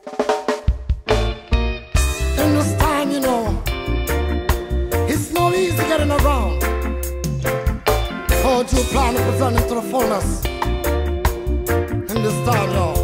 In this time, you know, it's no easy getting around. Hold your plan to present it to the fullness. In this time, y'all.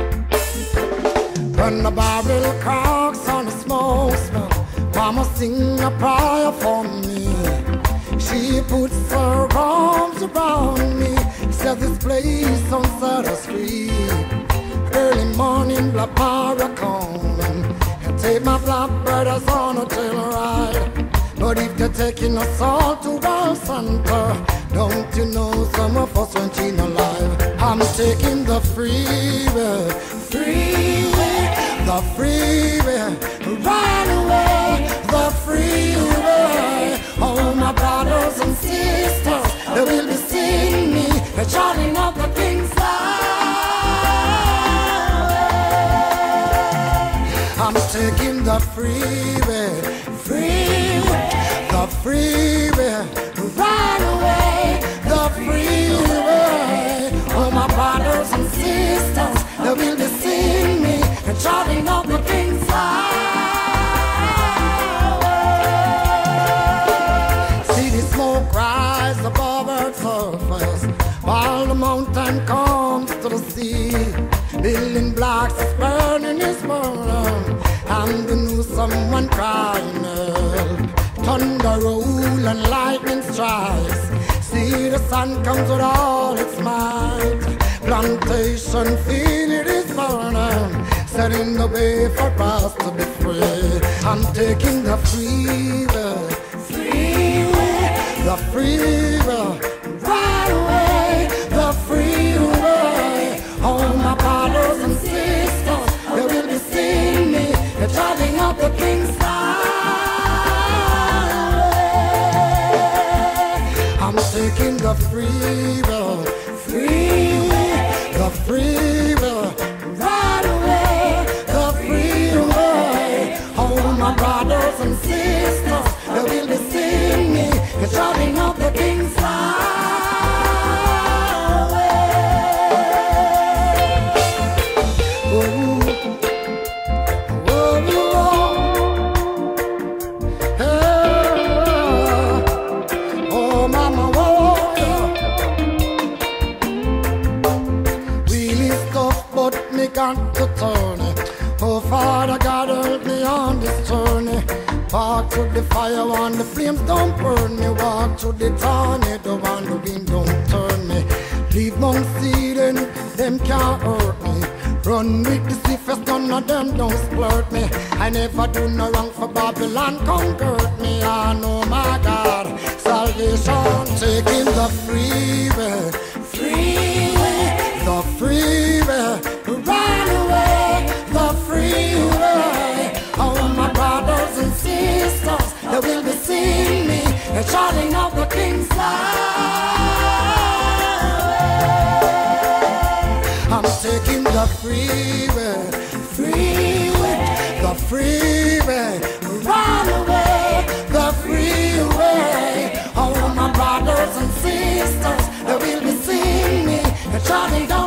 When the Bible cracks on the smoke smell, Mama sing a prayer for me. She puts her arms around me, says this place don't set us free. Early morning, black power coming, and take my blackbirds on a tail ride. But if they're taking us all to World Center, don't you know some of us won't be alive? I'm taking the freeway, the freeway, right away, the freeway. Oh, my brothers and sisters, they will be seeing me, shouting up the King's Highway. I'm taking the freeway, the freeway, right away, the freeway. Oh, my brothers and sisters, they will be seeing me, shouting up the King's Highway. See the smoke rise above Earth's surface, while the mountain comes to the sea. Building blocks is burning, is burning, and we knew someone crying help. Thunder roll and lightning strikes. See the sun comes with all its might. Plantation feel it is burning, setting the way for us to be free. I'm taking the freeway, the freeway, right away, the freeway. Oh, my brothers and sisters, they will be seeing me, they're driving up the King's Highway. I'm taking the freeway, the freeway, right away, the freeway. Oh, my brothers and sisters, they will be seeing me, they're driving up the King's Highway. Got to turn it. Oh, Father God, help me on this journey. Walk through the fire, and the flames don't burn me. Walk through the tornado, and the wind don't turn me. Leave Mount Season, them can't hurt me. Run with the safest, none of them don't splurt me. I never do no wrong for Babylon, conquered me. I know my God, salvation. Taking the freeway, the freeway, right away, the freeway. Oh, my brothers and sisters, they will be seeing me, and shouting out the King's Highway. I'm taking the freeway, the freeway, right away, the freeway. Oh, my brothers and sisters, they will be seeing me, and shouting out